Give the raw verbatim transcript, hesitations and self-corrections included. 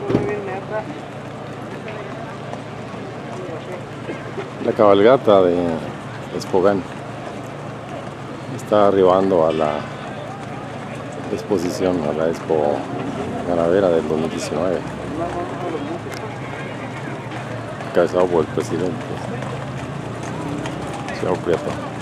La cabalgata de Espogán está arribando a la exposición, a la Expo Ganadera del dos mil diecinueve, encabezado por el presidente, señor Prieto.